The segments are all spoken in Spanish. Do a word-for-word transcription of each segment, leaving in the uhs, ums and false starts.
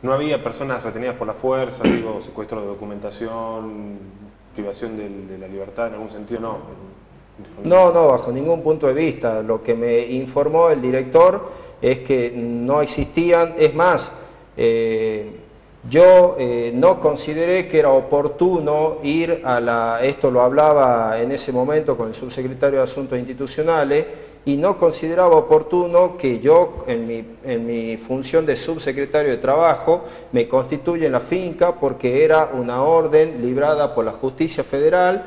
¿No había personas retenidas por la fuerza, digo, secuestro de documentación, privación de, de la libertad en algún sentido? No. No, no, bajo ningún punto de vista. Lo que me informó el director es que no existían, es más, eh, yo eh, no consideré que era oportuno ir a la, esto lo hablaba en ese momento con el subsecretario de Asuntos Institucionales, y no consideraba oportuno que yo, en mi, en mi función de subsecretario de Trabajo, me constituya en la finca porque era una orden librada por la Justicia Federal,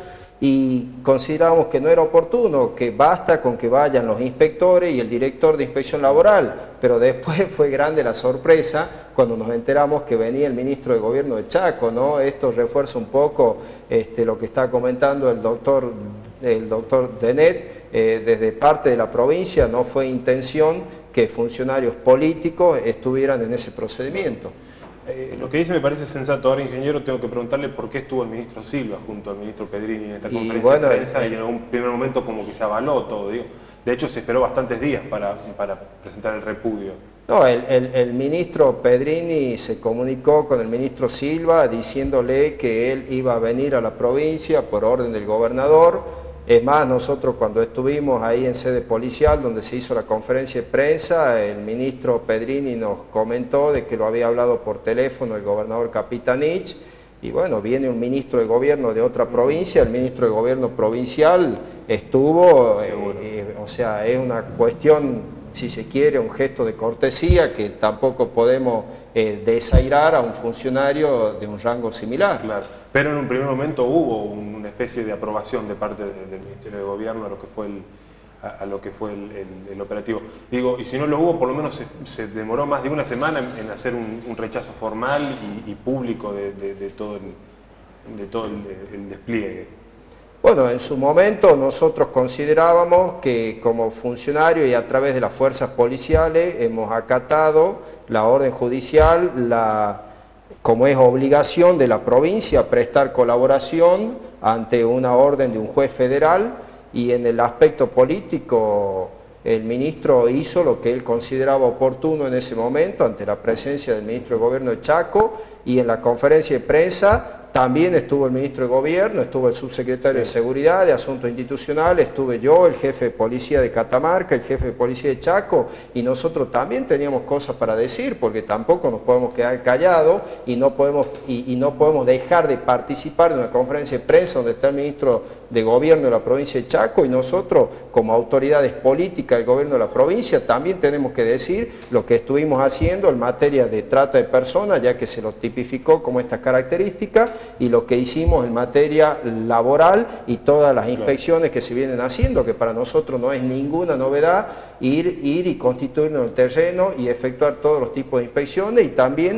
y consideramos que no era oportuno, que basta con que vayan los inspectores y el director de inspección laboral, pero después fue grande la sorpresa cuando nos enteramos que venía el ministro de Gobierno de Chaco, ¿no? Esto refuerza un poco este, lo que está comentando el doctor, el doctor Denet. Eh, desde parte de la provincia no fue intención que funcionarios políticos estuvieran en ese procedimiento. Eh, lo que dice me parece sensato. Ahora, ingeniero, tengo que preguntarle por qué estuvo el ministro Silva junto al ministro Pedrini en esta Y conferencia bueno, de prensa el, y en algún primer momento como que se avaló todo, digo. De hecho, se esperó bastantes días para, para presentar el repudio. No, el, el, el ministro Pedrini se comunicó con el ministro Silva diciéndole que él iba a venir a la provincia por orden del gobernador. Es más, nosotros cuando estuvimos ahí en sede policial, donde se hizo la conferencia de prensa, el ministro Pedrini nos comentó de que lo había hablado por teléfono el gobernador Capitanich, y bueno, viene un ministro de gobierno de otra provincia, el ministro de gobierno provincial estuvo, eh, eh, o sea, es una cuestión, si se quiere, un gesto de cortesía que tampoco podemos eh, desairar a un funcionario de un rango similar. Claro, pero en un primer momento hubo una especie de aprobación de parte de, del Ministerio de Gobierno a lo que fue el, a, a lo que fue el, el, el operativo. Digo, y si no lo hubo, por lo menos se, se demoró más de una semana en, en hacer un, un rechazo formal y, y público de, de, de todo, el, de todo el, el despliegue. Bueno, en su momento nosotros considerábamos que como funcionario y a través de las fuerzas policiales hemos acatado la orden judicial, la, como es obligación de la provincia prestar colaboración ante una orden de un juez federal, y en el aspecto político el ministro hizo lo que él consideraba oportuno en ese momento ante la presencia del ministro de Gobierno de Chaco, y en la conferencia de prensa también estuvo el ministro de Gobierno, estuvo el subsecretario sí. de Seguridad, de Asuntos Institucionales, estuve yo, el jefe de policía de Catamarca, el jefe de policía de Chaco, y nosotros también teníamos cosas para decir, porque tampoco nos podemos quedar callados y no podemos, y, y no podemos dejar de participar de una conferencia de prensa donde está el ministro de Gobierno de la provincia de Chaco, y nosotros como autoridades políticas del gobierno de la provincia también tenemos que decir lo que estuvimos haciendo en materia de trata de personas, ya que se lo tipificó como esta característica, y lo que hicimos en materia laboral y todas las inspecciones que se vienen haciendo, que para nosotros no es ninguna novedad ir, ir y constituirnos en el terreno y efectuar todos los tipos de inspecciones, y también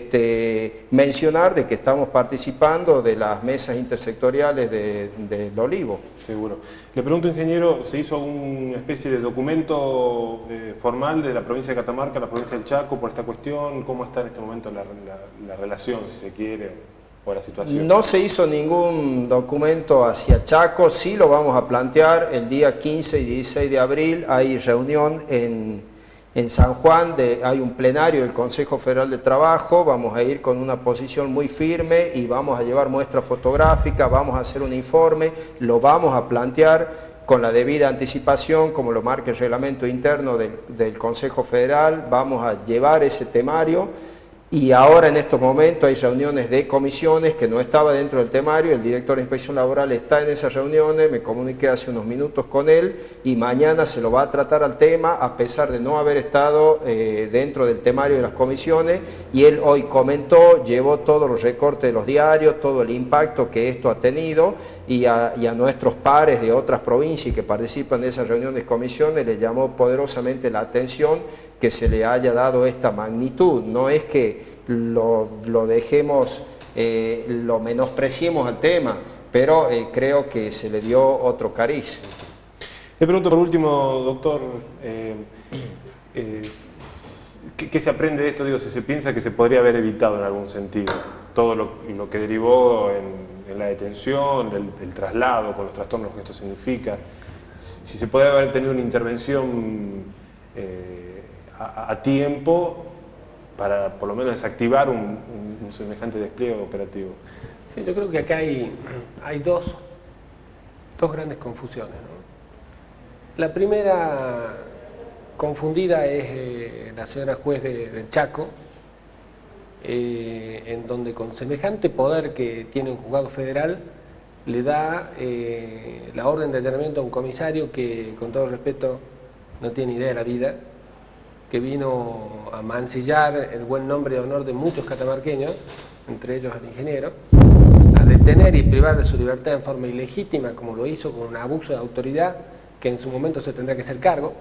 este, mencionar de que estamos participando de las mesas intersectoriales de, del Olivo. Seguro. Le pregunto, ingeniero, ¿se hizo alguna especie de documento eh, formal de la provincia de Catamarca, la provincia del Chaco, por esta cuestión? ¿Cómo está en este momento la, la, la relación, si se quiere? La situación. No se hizo ningún documento hacia Chaco, sí lo vamos a plantear el día quince y dieciséis de abril, hay reunión en, en San Juan, de, hay un plenario del Consejo Federal de Trabajo, vamos a ir con una posición muy firme y vamos a llevar muestra fotográfica, vamos a hacer un informe, lo vamos a plantear con la debida anticipación, como lo marca el reglamento interno del, del Consejo Federal, vamos a llevar ese temario. Y ahora en estos momentos hay reuniones de comisiones que no estaba dentro del temario, el director de Inspección Laboral está en esas reuniones, me comuniqué hace unos minutos con él y mañana se lo va a tratar al tema a pesar de no haber estado eh, dentro del temario de las comisiones, y él hoy comentó, llevó todos los recortes de los diarios, todo el impacto que esto ha tenido, y a, y a nuestros pares de otras provincias que participan de esas reuniones de comisiones les llamó poderosamente la atención que se le haya dado esta magnitud. No es que lo, lo dejemos, eh, lo menospreciemos al tema, pero eh, creo que se le dio otro cariz. Le pregunto por último, doctor, eh, eh, ¿qué, ¿qué se aprende de esto? Digo, si se piensa que se podría haber evitado en algún sentido todo lo, lo que derivó en, en la detención, el, el traslado, con los trastornos que esto significa, si se podría haber tenido una intervención eh, a, a tiempo para por lo menos desactivar un, un, un semejante despliegue operativo? Sí, yo creo que acá hay, hay dos, dos grandes confusiones, ¿no? La primera confundida es eh, la señora juez de, de Chaco, eh, en donde con semejante poder que tiene un juzgado federal le da eh, la orden de allanamiento a un comisario que, con todo respeto, no tiene idea de la vida, que vino a mancillar el buen nombre y honor de muchos catamarqueños, entre ellos al ingeniero, a detener y privar de su libertad en forma ilegítima, como lo hizo con un abuso de autoridad que en su momento se tendrá que hacer cargo.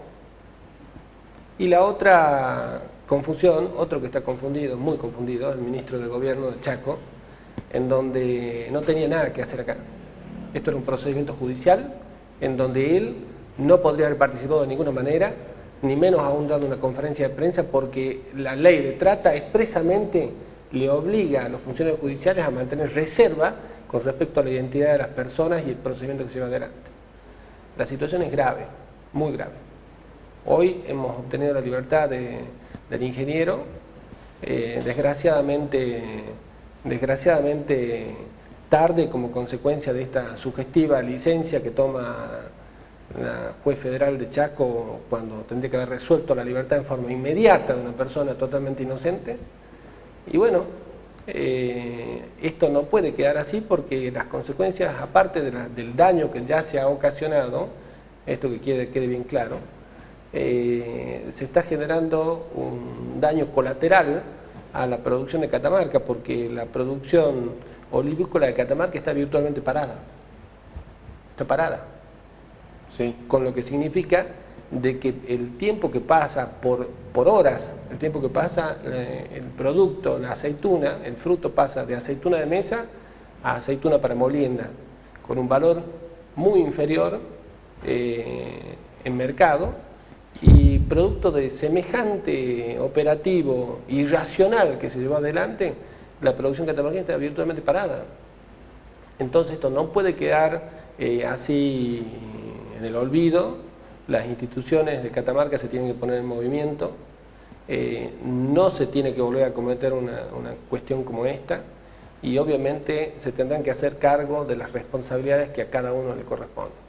Y la otra confusión, otro que está confundido, muy confundido, el ministro de Gobierno de Chaco, en donde no tenía nada que hacer acá. Esto era un procedimiento judicial en donde él no podría haber participado de ninguna manera, ni menos aún dando una conferencia de prensa, porque la ley de trata expresamente le obliga a los funcionarios judiciales a mantener reserva con respecto a la identidad de las personas y el procedimiento que se lleva adelante. La situación es grave, muy grave. Hoy hemos obtenido la libertad de, del ingeniero, eh, desgraciadamente, desgraciadamente tarde como consecuencia de esta sugestiva licencia que toma la juez federal de Chaco cuando tendría que haber resuelto la libertad en forma inmediata de una persona totalmente inocente. Y bueno, eh, esto no puede quedar así porque las consecuencias, aparte de la, del daño que ya se ha ocasionado, esto que quede, quede bien claro, eh, se está generando un daño colateral a la producción de Catamarca, porque la producción olivícola de Catamarca está virtualmente parada. Está parada. Sí. Con lo que significa de que el tiempo que pasa por, por horas, el tiempo que pasa eh, el producto, la aceituna, el fruto pasa de aceituna de mesa a aceituna para molienda, con un valor muy inferior eh, en mercado, y producto de semejante operativo irracional que se llevó adelante, la producción catamarqueña está virtualmente parada. Entonces esto no puede quedar eh, así en el olvido. Las instituciones de Catamarca se tienen que poner en movimiento, eh, no se tiene que volver a cometer una, una cuestión como esta, y obviamente se tendrán que hacer cargo de las responsabilidades que a cada uno le corresponden.